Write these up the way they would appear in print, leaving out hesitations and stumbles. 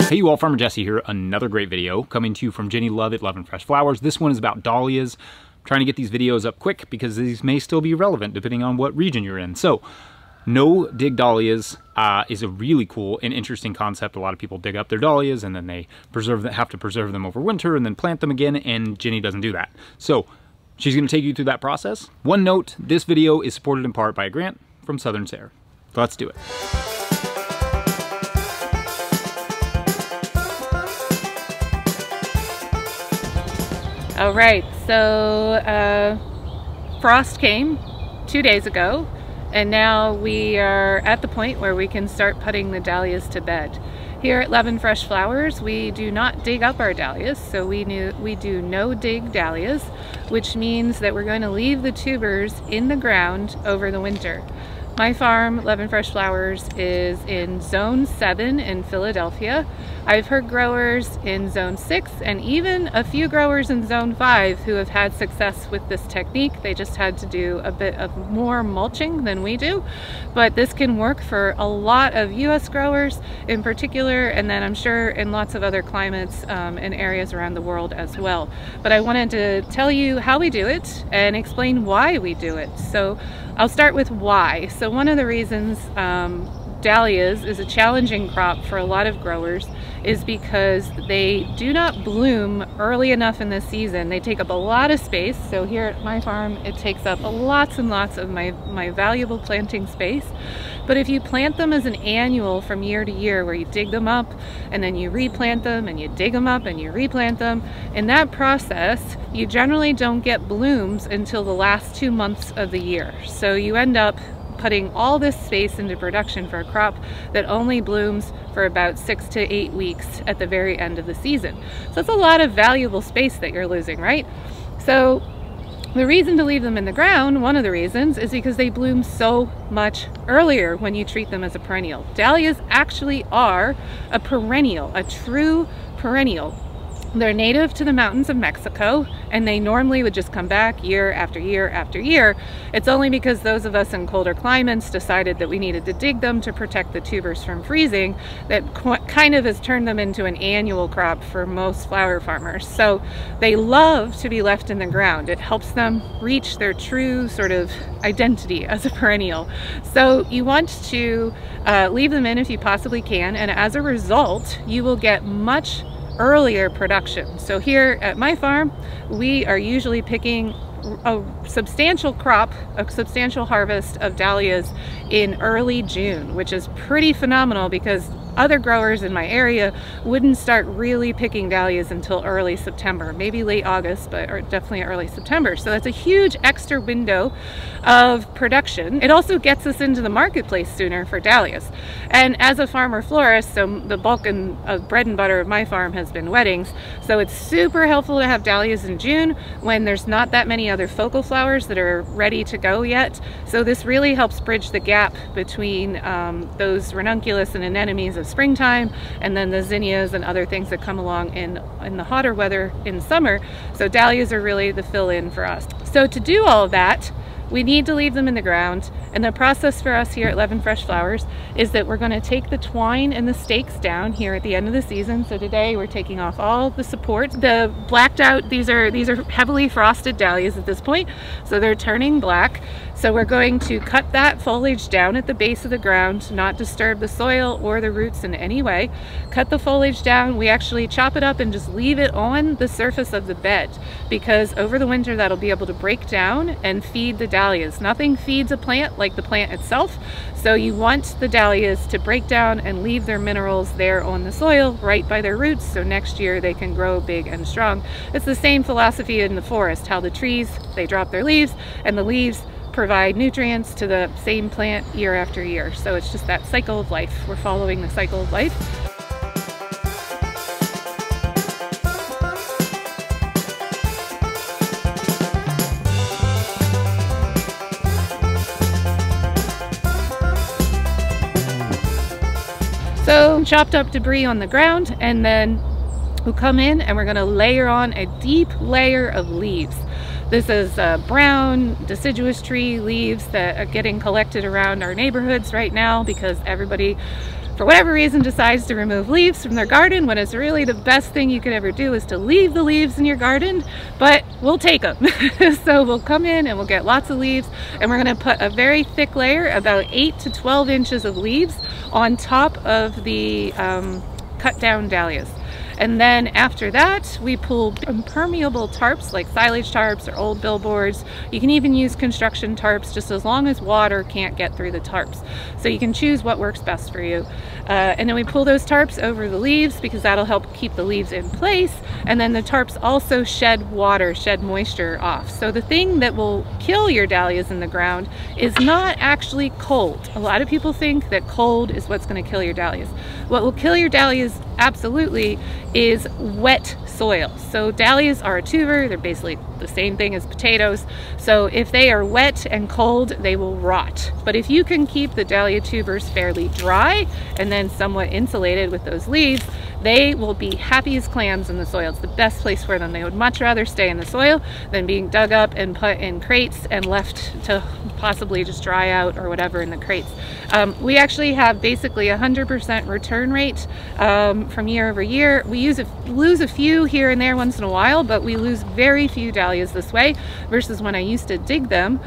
Hey you all, Farmer Jesse here. Another great video coming to you from Jenny Love at Love and Fresh Flowers. This one is about dahlias. I'm trying to get these videos up quick because these may still be relevant depending on what region you're in. So, no-dig dahlias is a really cool and interesting concept. A lot of people dig up their dahlias and then they have to preserve them over winter and then plant them again, and Jenny doesn't do that. So, she's going to take you through that process. One note, this video is supported in part by a grant from Southern SARE. So let's do it. All right, so frost came 2 days ago, and now we are at the point where we can start putting the dahlias to bed. Here at Love and Fresh Flowers, we do not dig up our dahlias, so we do no-dig dahlias, which means that we're going to leave the tubers in the ground over the winter. My farm, Love and Fresh Flowers, is in Zone 7 in Philadelphia. I've heard growers in Zone 6 and even a few growers in Zone 5 who have had success with this technique. They just had to do a bit of more mulching than we do. But this can work for a lot of US growers in particular, and then I'm sure in lots of other climates and areas around the world as well. But I wanted to tell you how we do it and explain why we do it. So I'll start with why. So one of the reasons dahlias is a challenging crop for a lot of growers is because they do not bloom early enough in the season. They take up a lot of space. So here at my farm, it takes up lots and lots of my valuable planting space. But if you plant them as an annual from year to year, where you dig them up and then you replant them and you dig them up and you replant them, in that process, you generally don't get blooms until the last 2 months of the year. So you end up putting all this space into production for a crop that only blooms for about 6 to 8 weeks at the very end of the season. So that's a lot of valuable space that you're losing, right? So the reason to leave them in the ground, one of the reasons, is because they bloom so much earlier when you treat them as a perennial. Dahlias actually are a perennial, a true perennial. They're native to the mountains of Mexico, and they normally would just come back year after year after year. It's only because those of us in colder climates decided that we needed to dig them to protect the tubers from freezing that kind of has turned them into an annual crop for most flower farmers. So they love to be left in the ground. It helps them reach their true sort of identity as a perennial. So you want to leave them in if you possibly can, and as a result, you will get much earlier production. So here at my farm, we are usually picking a substantial crop, a substantial harvest of dahlias in early June, which is pretty phenomenal because other growers in my area wouldn't start really picking dahlias until early September, maybe late August, but definitely early September. So that's a huge extra window of production. It also gets us into the marketplace sooner for dahlias. And as a farmer florist, so the bulk of bread and butter of my farm has been weddings. So it's super helpful to have dahlias in June when there's not that many other focal flowers that are ready to go yet. So this really helps bridge the gap between those ranunculus and anemones of springtime and then the zinnias and other things that come along in the hotter weather in summer. So dahlias are really the fill-in for us. So to do all of that, we need to leave them in the ground, and the process for us here at Love and Fresh Flowers is that we're going to take the twine and the stakes down here at the end of the season. So today we're taking off all the support. The blacked out, these are heavily frosted dahlias at this point, so they're turning black. So we're going to cut that foliage down at the base of the ground, not disturb the soil or the roots in any way. Cut the foliage down. We actually chop it up and just leave it on the surface of the bed, because over the winter that'll be able to break down and feed the dahlias. Nothing feeds a plant like the plant itself, so you want the dahlias to break down and leave their minerals there on the soil right by their roots, so next year they can grow big and strong. It's the same philosophy in the forest, how the trees, they drop their leaves, and the leaves provide nutrients to the same plant year after year. So it's just that cycle of life. We're following the cycle of life. So chopped up debris on the ground, and then we'll come in and we're going to layer on a deep layer of leaves. This is brown deciduous tree leaves that are getting collected around our neighborhoods right now because everybody for whatever reason decides to remove leaves from their garden when it's really the best thing you could ever do is to leave the leaves in your garden, but we'll take them. So we'll come in and we'll get lots of leaves, and we're going to put a very thick layer, about 8 to 12 inches of leaves on top of the cut down dahlias. And then after that, we pull impermeable tarps like silage tarps or old billboards. You can even use construction tarps, just as long as water can't get through the tarps. So you can choose what works best for you. And then we pull those tarps over the leaves because that'll help keep the leaves in place. And then the tarps also shed water, shed moisture off. So the thing that will kill your dahlias in the ground is not actually cold. A lot of people think that cold is what's going to kill your dahlias. What will kill your dahlias absolutely is wet soil. So dahlias are a tuber, they're basically the same thing as potatoes. So if they are wet and cold, they will rot. But if you can keep the dahlia tubers fairly dry and then somewhat insulated with those leaves, they will be happy as clams in the soil. It's the best place for them. They would much rather stay in the soil than being dug up and put in crates and left to possibly just dry out or whatever in the crates. We actually have basically 100% return rate from year over year. We lose a few here and there once in a while, but we lose very few dahlias this way versus when I used to dig them,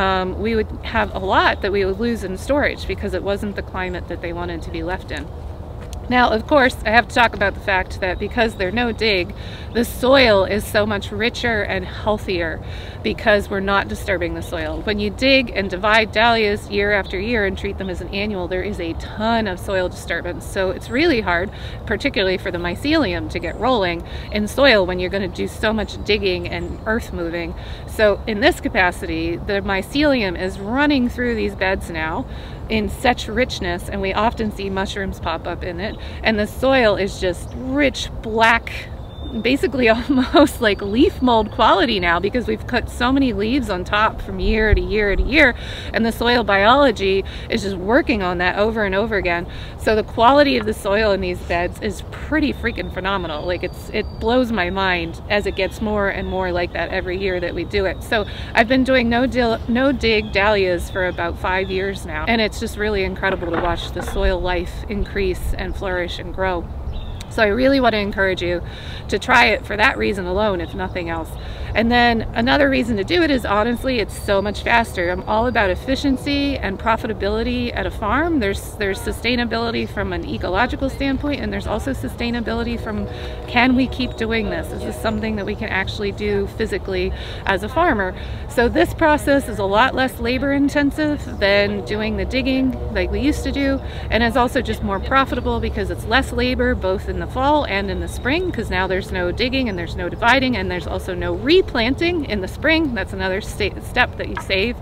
we would have a lot that we would lose in storage because it wasn't the climate that they wanted to be left in. Now, of course, I have to talk about the fact that because they're no dig, the soil is so much richer and healthier because we're not disturbing the soil. When you dig and divide dahlias year after year and treat them as an annual, there is a ton of soil disturbance. So it's really hard, particularly for the mycelium, to get rolling in soil when you're going to do so much digging and earth moving. So in this capacity, the mycelium is running through these beds now in such richness, and we often see mushrooms pop up in it, and the soil is just rich black, basically almost like leaf mold quality now because we've cut so many leaves on top from year to year to year, and the soil biology is just working on that over and over again. So the quality of the soil in these beds is pretty freaking phenomenal. Like it blows my mind as it gets more and more like that every year that we do it. So I've been doing no dig dahlias for about 5 years now, and it's just really incredible to watch the soil life increase and flourish and grow. So I really want to encourage you to try it for that reason alone, if nothing else. And then another reason to do it is honestly, it's so much faster. I'm all about efficiency and profitability at a farm. There's sustainability from an ecological standpoint, and there's also sustainability from, can we keep doing this? Is this something that we can actually do physically as a farmer? So this process is a lot less labor intensive than doing the digging like we used to do, and it's also just more profitable because it's less labor both in the fall and in the spring, because now there's no digging and there's no dividing, and there's also no replanting in the spring. That's another step that you save.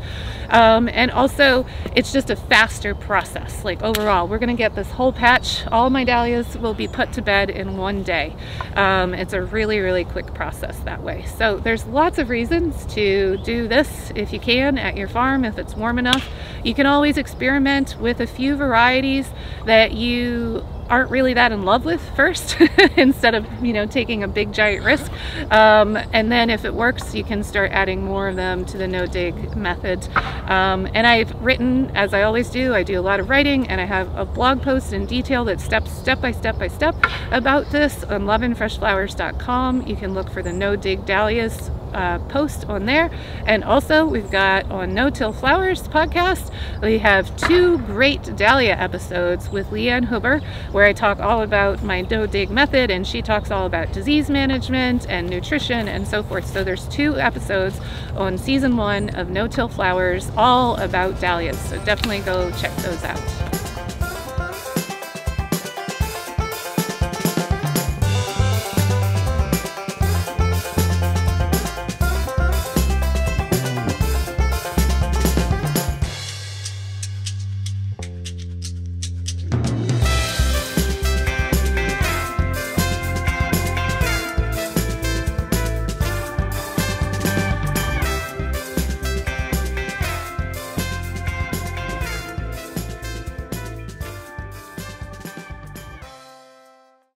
And also it's just a faster process. Like overall, we're gonna get this whole patch, all my dahlias will be put to bed in one day. It's a really, really quick process that way. So there's lots of reasons to do this if you can at your farm, if it's warm enough. You can always experiment with a few varieties that you aren't really that in love with first instead of, you know, taking a big giant risk, and then if it works you can start adding more of them to the no dig method. And I've written, as I always do, I do a lot of writing, and I have a blog post in detail that's step by step about this on loveandfreshflowers.com. You can look for the no dig dahlias post on there. And also we've got on No Till Flowers podcast, we have 2 great dahlia episodes with Leanne Huber where I talk all about my no dig method, and she talks all about disease management and nutrition and so forth. So there's 2 episodes on season 1 of No Till Flowers all about dahlias, so definitely go check those out.